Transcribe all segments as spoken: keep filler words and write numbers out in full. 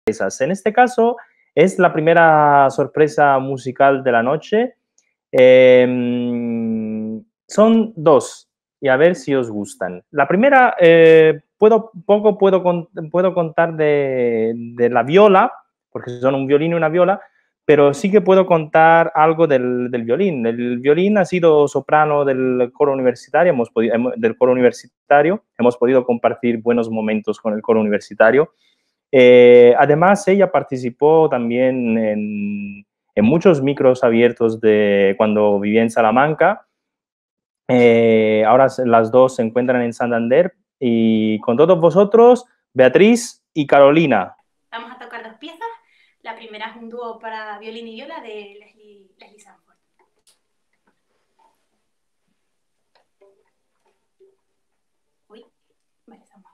En este caso, es la primera sorpresa musical de la noche. Eh, son dos, y a ver si os gustan. La primera, eh, puedo, poco puedo, puedo contar de, de la viola, porque son un violín y una viola, pero sí que puedo contar algo del, del violín. El violín ha sido soprano del coro universitario, hemos podido, del coro universitario, hemos podido compartir buenos momentos con el coro universitario. Eh, además, ella participó también en, en, muchos micros abiertos de cuando vivía en Salamanca. Eh, ahora las dos se encuentran en Santander. Y con todos vosotros, Beatriz y Carolina. Vamos a tocar dos piezas. La primera es un dúo para violín y viola de Leslie, Leslie Sanford. Uy, vale, estamos.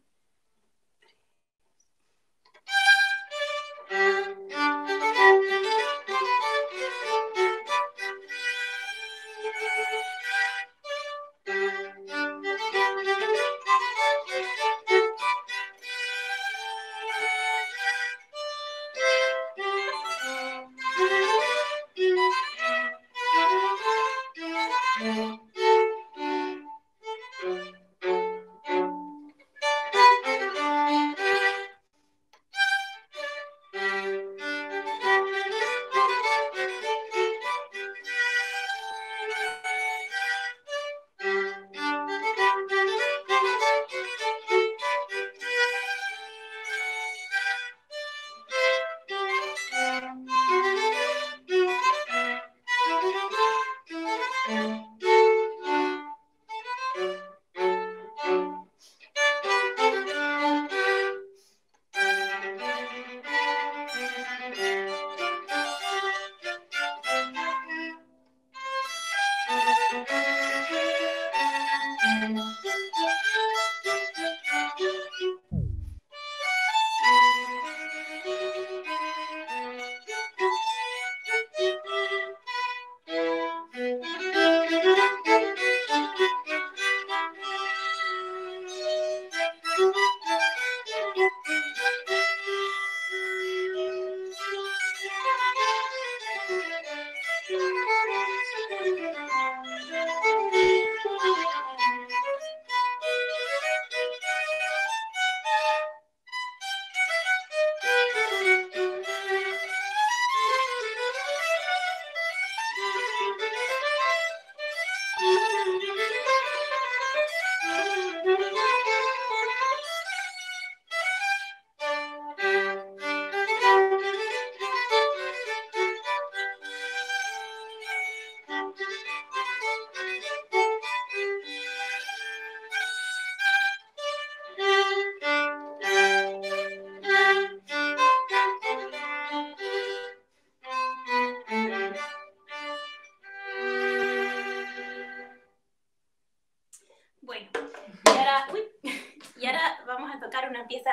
Bueno, y ahora, uy, y ahora vamos a tocar una pieza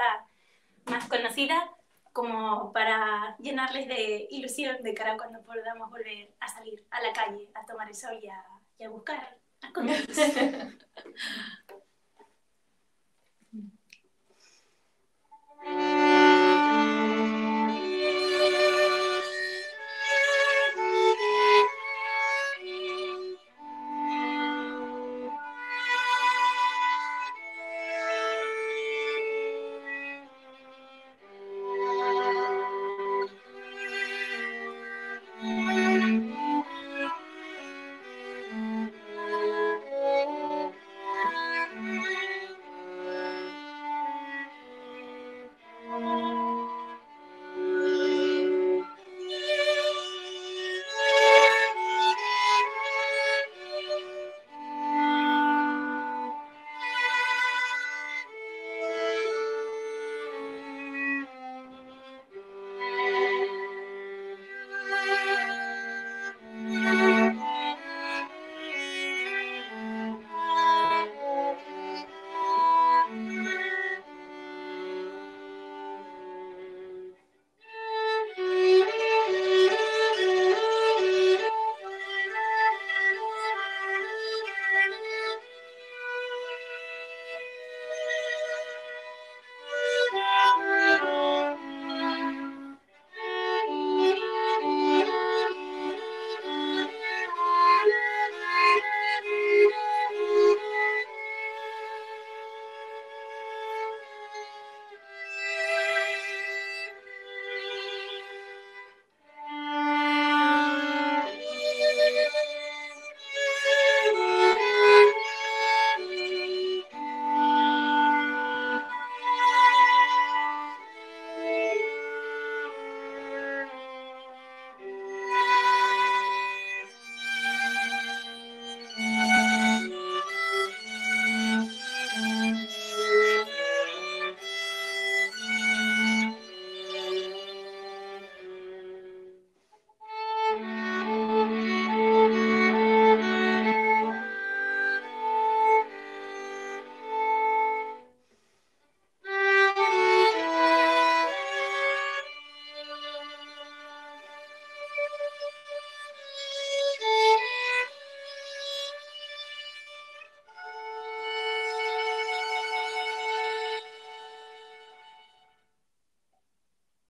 más conocida como para llenarles de ilusión de cara a cuando podamos volver a salir a la calle, a tomar el sol y a, y a buscar a escondernos.